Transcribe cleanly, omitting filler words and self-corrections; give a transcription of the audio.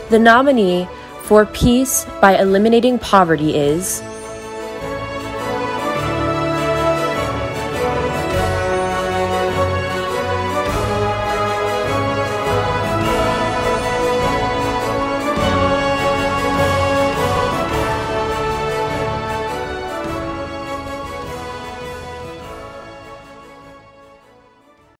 The nominee for Peace by Eliminating Poverty is